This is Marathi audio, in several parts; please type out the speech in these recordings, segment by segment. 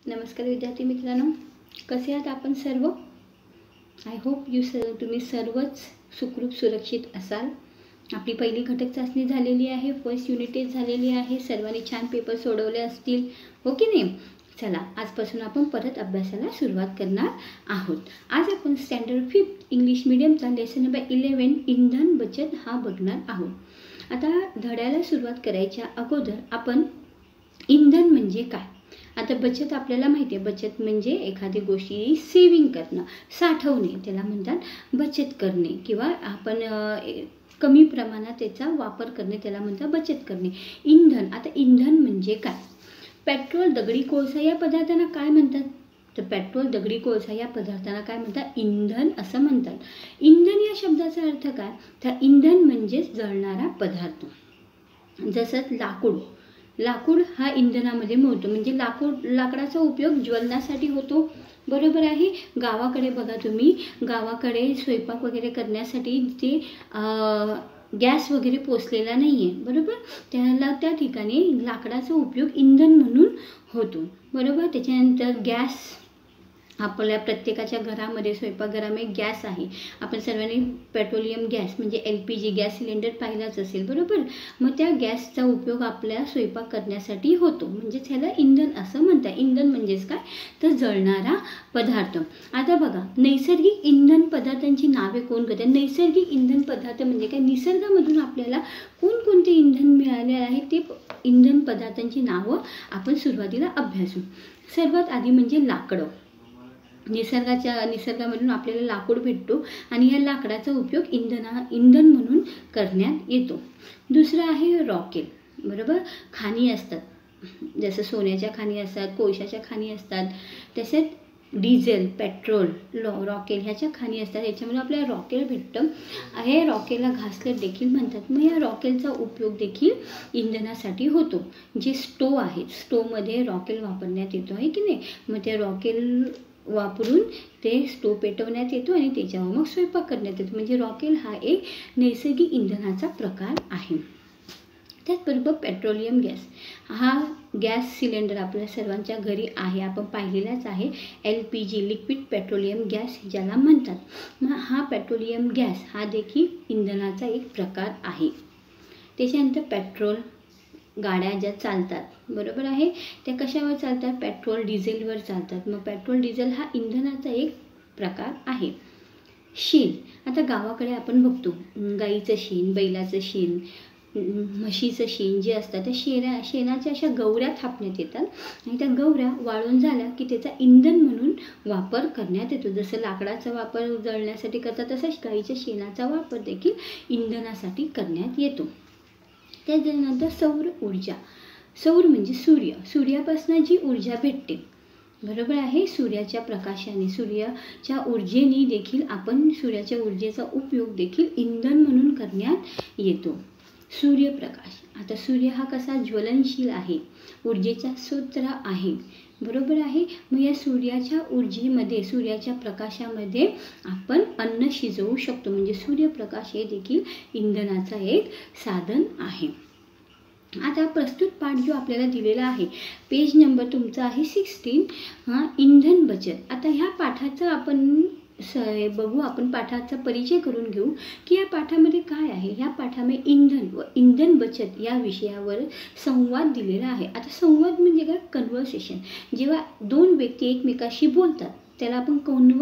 नमस्कार विद्यार्थी मित्रांनो, कसे आहात आपण सर्व? आय होप तुम्ही सर्वच सुखरूप सुरक्षित असाल. आपली पहिली घटक चाचणी झालेली आहे, फर्स्ट युनिट टेस्ट झालेली आहे. सर्वांनी छान पेपर सोडवले असतील, हो की नाही? चला, आजपासून आपण परत अभ्यासाला सुरुवात करणार आहोत. आज आपण स्टँडर्ड 5 इंग्लिश मीडियमचा लेसन नंबर 11 इंधन बचत हा बघणार आहोत. आता धड्याला सुरुवात करायच्या अगोदर आपण इंधन म्हणजे काय, आता बचत आपल्याला माहिती आहे. बचत म्हणजे एखादी गोष्टी सेविंग करणं, साठवणे, त्याला म्हणतात बचत करणे. किंवा आपण कमी प्रमाणात त्याचा वापर करणे, त्याला म्हणतात बचत करणे. इंधन, आता इंधन म्हणजे काय? पेट्रोल, दगडी कोळसा या पदार्थांना काय म्हणतात? तर पेट्रोल, दगडी कोळसा या पदार्थांना काय म्हणतात? इंधन असं म्हणतात. इंधन या शब्दाचा अर्थ काय? तर इंधन म्हणजेच जळणारा पदार्थ. जसं लाकूड हा इंधनामध्ये मोडतो, म्हणजे लाकडाचा उपयोग ज्वलनासाठी होतो, बरोबर आहे. गावाकडे बघा तुम्ही, गावाकडे स्वयंपाक वगैरे करण्यासाठी ते गॅस वगैरे पोचलेला नाही आहे, बरोबर. त्या ठिकाणी लाकडाचा उपयोग इंधन म्हणून होतो, बरोबर. त्याच्यानंतर गॅस, आपल्या प्रत्येकाच्या घरामध्ये, स्वयंपाकघरामध्ये गॅस आहे. आपण सर्वांनी पेट्रोलियम गॅस म्हणजे LPG गॅस सिलेंडर पाहिलाच असेल, बरोबर. मग त्या गॅसचा उपयोग आपल्या स्वयंपाक करण्यासाठी होतो, म्हणजेच ह्याला इंधन असं म्हणतात. इंधन म्हणजेच काय? तर जळणारा पदार्थ. आता बघा, नैसर्गिक इंधन पदार्थांची नावे कोण करतात? नैसर्गिक इंधन पदार्थ म्हणजे काय? निसर्गामधून आपल्याला कोणकोणते इंधन मिळाले आहे ते इंधन पदार्थांची नावं आपण सुरुवातीला अभ्यासू. सर्वात आधी म्हणजे लाकडं. निसर्गामधून आपल्याला लाकूड भेटतो आणि या लाकडाचा उपयोग इंधन म्हणून करण्यात येतो. दुसरं आहे रॉकेल, बरोबर. खाणी असतात, जसं सोन्याच्या खाणी असतात, कोळशाच्या खाणी असतात. तसेच डिझेल, पेट्रोल, रॉकेल ह्याच्या खाणी असतात. याच्यामध्ये आपल्याला रॉकेल भेटतं. हे रॉकेलला घासलेट देखील म्हणतात. मग या रॉकेलचा उपयोग देखील इंधनासाठी होतो. जे स्टोव आहे, स्टोवमध्ये रॉकेल वापरण्यात येतो, आहे की नाही? मग ते रॉकेल वापरून ते स्टोव पेटवण्यात येतो आणि त्याच्यावर मग स्वयंपाक करण्यात येतो. म्हणजे रॉकेल हा एक नैसर्गिक इंधनाचा प्रकार आहे. त्याचबरोबर पेट्रोलियम गॅस, हा गॅस सिलेंडर आपल्या सर्वांच्या घरी आहे, आपण पाहिलेलाच आहे. LPG लिक्विड पेट्रोलियम गॅस ज्याला म्हणतात. मग हा पेट्रोलियम गॅस हा देखील इंधनाचा एक प्रकार आहे. त्याच्यानंतर पेट्रोल, गाड्या ज्या चालतात, बरोबर आहे, त्या कशावर चालतात? पेट्रोल डिझेलवर चालतात. मग पेट्रोल डिझेल हा इंधनाचा एक प्रकार आहे. शेण, आता गावाकडे आपण बघतो गाईचं शेण, बैलाचं शेण, म्हशीचं शेण जे असतं, त्या शेणाच्या अशा गवऱ्या थापण्यात येतात आणि त्या गवऱ्या वाळून झाल्या की त्याचा इंधन म्हणून वापर करण्यात येतो. जसं लाकडाचा वापर जळण्यासाठी करतात, तसंच गाईच्या शेणाचा वापर देखील इंधनासाठी करण्यात येतो. त्याच्यानंतर सौर ऊर्जा. सौर म्हणजे सूर्यापासून जी ऊर्जा भेटते, बरोबर आहे. सूर्याच्या प्रकाशाने, सूर्याच्या ऊर्जेने देखील आपण सूर्याच्या ऊर्जेचा उपयोग देखील इंधन म्हणून करण्यात येतो. सूर्यप्रकाश, आता सूर्य हा कसा ज्वलनशील आहे, ऊर्जेचा स्रोत आहे, बरोबर आहे. मग या सूर्याच्या ऊर्जेमध्ये, सूर्याच्या प्रकाशामध्ये आपण अन्न शिजवू शकतो. म्हणजे सूर्यप्रकाश हे देखील इंधनाचा एक साधन आहे. आता प्रस्तुत पाठ जो आपल्याला दिलेला आहे, पेज नंबर तुमचा आहे 16, इंधन बचत. आता ह्या पाठाचं आपण बघू, आपण पाठाचा परिचय करून घेऊ की या पाठामध्ये काय आहे. ह्या पाठामध्ये इंधन व इंधन बचत या विषयावर संवाद दिलेला आहे. आता संवाद म्हणजे काय? कन्व्हर्सेशन. जेव्हा दोन व्यक्ती एकमेकाशी बोलतात त्याला आपण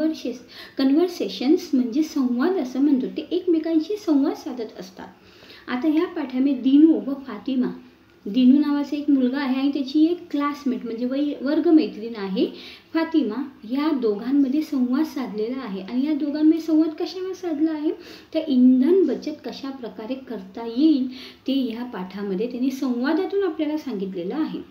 कन्व्हर्सेशन्स म्हणजे संवाद असं म्हणतो. ते एकमेकांशी संवाद साधत असतात. आता ह्या पाठामध्ये दिनू व फातिमा, दिनू नावाचा एक मुलगा आहे आणि त्याची एक क्लासमेट म्हणजे वर्गमैत्रीण आहे फातिमा, या दोघांमध्ये संवाद साधलेला आहे. आणि या दोघांमध्ये संवाद कशावर साधला आहे? तर इंधन बचत कशा प्रकारे करता येईल ते ह्या पाठामध्ये त्यांनी संवादातून आपल्याला सांगितलेलं आहे.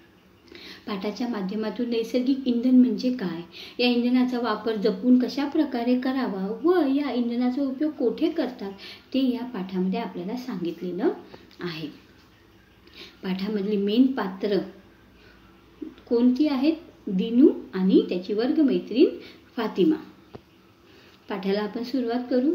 पाठाच्या माध्यमातून नैसर्गिक इंधन म्हणजे काय, या इंधनाचा वापर जपून कशा प्रकारे करावा व या इंधनाचा उपयोग कोठे करतात ते या पाठामध्ये आपल्याला सांगितलेलं आहे. पाठामधली मेन पात्र कोणती आहेत? दिनू आणि त्याची वर्गमैत्रीण फातिमा. पाठाला आपण सुरुवात करू.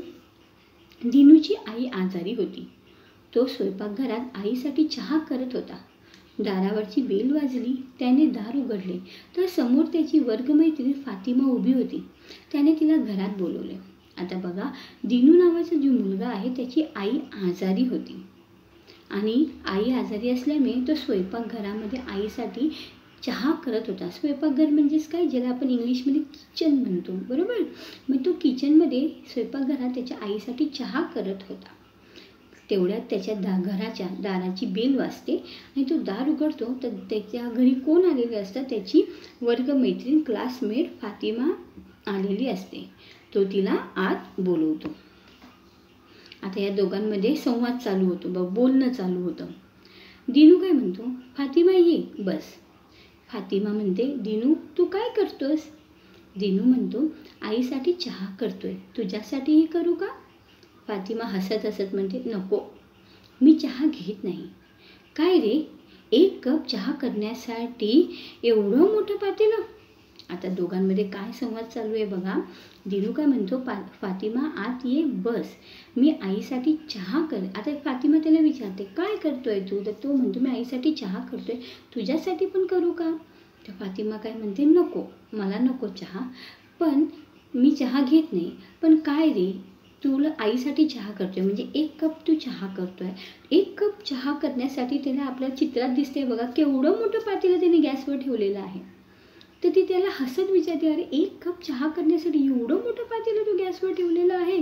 दिनूची आई आजारी होती. तो स्वयंपाकघरात आईसाठी चहा करत होता. दारावरची बेल वाजली. त्याने दार उघडले तर समोर त्याची वर्गमैत्रीण फातिमा उभी होती. त्याने तिला घरात बोलवले. आता बघा, दिनू नावाचा जो मुलगा आहे त्याची आई आजारी होती आणि आई आजारी असल्यामुळे तो स्वयंपाकघरामध्ये आईसाठी चहा करत होता. स्वयंपाकघर म्हणजेच काय, ज्याला आपण इंग्लिशमध्ये किचन म्हणतो, बरोबर. मग तो किचनमध्ये स्वयंपाकघरात त्याच्या आईसाठी चहा करत होता. तेवढ्यात त्याच्या घराच्या दाराची बेल वाजते आणि तो दार उघडतो तर त्याच्या घरी कोण आलेले असतं, त्याची वर्गमैत्रीण क्लासमेट फातिमा आलेली असते. तो तिला आत बोलवतो. आता या दोघांमध्ये संवाद चालू होतो, बोलणं चालू होतं. दिनू काय म्हणतो, फातिमा ये बस. फातिमा म्हणते, दिनू तू काय करतोस? दिनू म्हणतो, आईसाठी चहा करतोय, तुझ्यासाठीही करू का? फातिमा हसत हसत म्हणते, नको, मी चहा घेत नाही. काय रे, 1 कप चहा करण्यासाठी एवढं मोठं पातेलं? आता दोघांमध्ये काय संवाद चालू आहे बघा. दिनू काय म्हणतो, फातिमा आत ये बस, मी आईसाठी चहा कर. आता फातिमा त्याला विचारते, काय करतोय तू? तर तो म्हणतो, मी आईसाठी चहा करतोय, तुझ्यासाठी पण करू का? तर फातिमा काय म्हणते, नको, मला नको चहा, पण मी चहा घेत नाही. पण काय रे, तुला आईसाठी चहा करतोय म्हणजे 1 कप तू चहा करतोय. 1 कप चहा करण्यासाठी त्याला आपल्या चित्रात दिसते बघा, केवढं मोठं पातेलं त्याने गॅसवर ठेवलेलं आहे. तर ती त्याला हसत विचारते, अरे 1 कप चहा करण्यासाठी एवढं मोठं पातेलं तू गॅसवर ठेवलेलं आहे?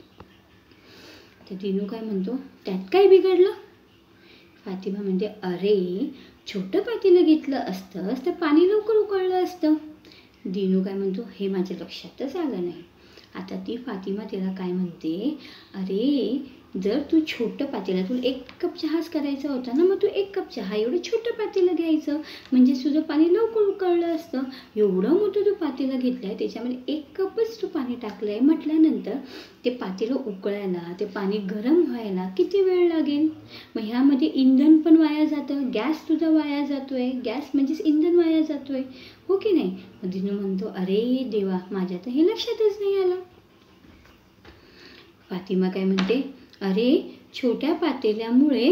तर दिनू काय म्हणतो, त्यात काय बिघडलं? फातिमा म्हणते, अरे छोटं पातेलं घेतलं असतंस तर पाणी लवकर उकळलं असतं. दिनू काय म्हणतो, हे माझ्या लक्षातच आलं नाही. आता ती फातिमा तिला काय म्हणते, अरे जर तू छोटं पातेलं, तुला 1 कप चहाच करायचा होता ना, मग तू 1 कप चहा एवढं छोटं पातेलं घ्यायचं, म्हणजे तुझं पाणी लवकर उकळलं असतं. एवढं मोठं तू पातेलं घेतलं आहे, त्याच्यामध्ये 1 कपच तू पाणी टाकलं आहे म्हटल्यानंतर ते पातेलं उकळायला, ते पाणी गरम व्हायला किती वेळ लागेल? मग ह्यामध्ये इंधन पण वाया जातं, गॅस तुझा वाया जातोय, गॅस म्हणजेच इंधन वाया जातोय, हो की नाही? मग दिनू म्हणतो, अरे देवा, माझ्या तर हे लक्षातच नाही आलं. फातिमा काय म्हणते, अरे छोट्या पातेल्यामुळे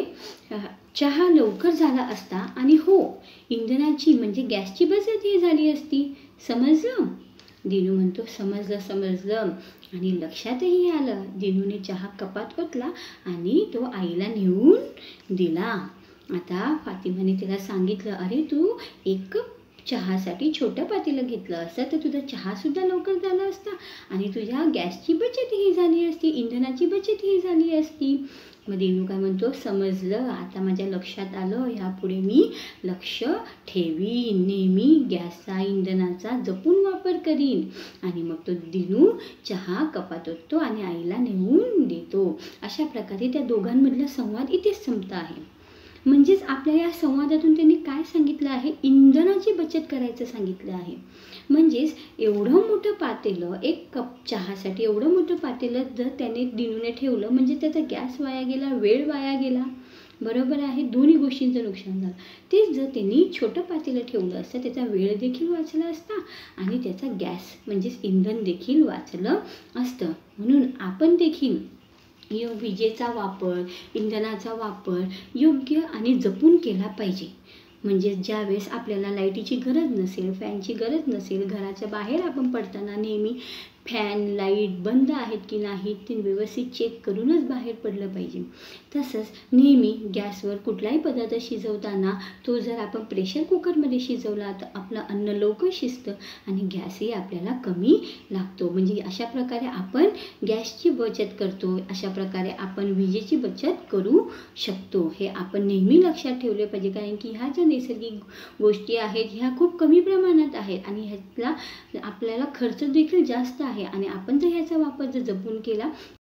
चहा लवकर झाला असता आणि हो, इंधनाची म्हणजे गॅसची बचतही झाली असती. समजलं? दिनू म्हणतो, समजलं आणि लक्षातही आलं. दिनूने चहा कपात ओतला आणि तो आईला नेऊन दिला. आता फातिमाने तिला सांगितलं, अरे तू 1 कप चहासाठी छोटं पातेलं घेतलं असतं तर तुझा चहासुद्धा लवकर झाला असता आणि तुझ्या गॅसची बचतही झाली असती, इंधनाची बचतही झाली असती. मग दिनू काय म्हणतो, समजलं, आता माझ्या लक्षात आलं, ह्यापुढे मी लक्ष ठेवीन, नेहमी गॅसचा इंधनाचा जपून वापर करीन. आणि मग तो दिनू चहा कपात ओततो आणि आईला नेऊन देतो. अशा प्रकारे त्या दोघांमधला संवाद इथेच संपत आहे. म्हणजेच आपल्या या संवादातून त्यांनी काय सांगितलं आहे, इंधनाची बचत करायचं सांगितलं आहे. म्हणजेच एवढं मोठं पातेलं, 1 कप चहासाठी एवढं मोठं पातेलं जर त्याने दिनूने ठेवलं म्हणजे त्याचा गॅस वाया गेला, वेळ वाया गेला, बरोबर आहे, दोन्ही गोष्टींचं नुकसान झालं. तेच जर त्यांनी छोटं पातेलं ठेवलं असतं, त्याचा वेळ देखील वाचला असता आणि त्याचा गॅस म्हणजेच इंधन देखील वाचलं असतं. म्हणून आपण देखील विजेचा वापर, इंधनाचा वापर योग्य आणि जपून केला पाहिजे. म्हणजे ज्यावेळेस आपल्याला लाईटीची गरज नसेल, फॅनची गरज नसेल, घराच्या बाहेर आपण पडताना नेहमी फॅन, लाईट बंद आहेत की नाही ते व्यवस्थित चेक करूनच बाहेर पडलं पाहिजे. तसंच नेहमी गॅसवर कुठलाही पदार्थ शिजवताना तो जर आपण प्रेशर कुकरमध्ये शिजवला तर आपलं अन्न लवकर शिजतं आणि गॅसही आपल्याला कमी लागतो. म्हणजे अशा प्रकारे आपण गॅसची बचत करतो, अशा प्रकारे आपण विजेची बचत करू शकतो. हे आपण नेहमी लक्षात ठेवले पाहिजे, कारण की ह्या ज्या नैसर्गिक गोष्टी आहेत ह्या खूप कमी प्रमाणात आहेत आणि ह्यातला आपल्याला खर्च देखील जास्त आहे आणि आपण जर ह्याचा वापर जर जपून केला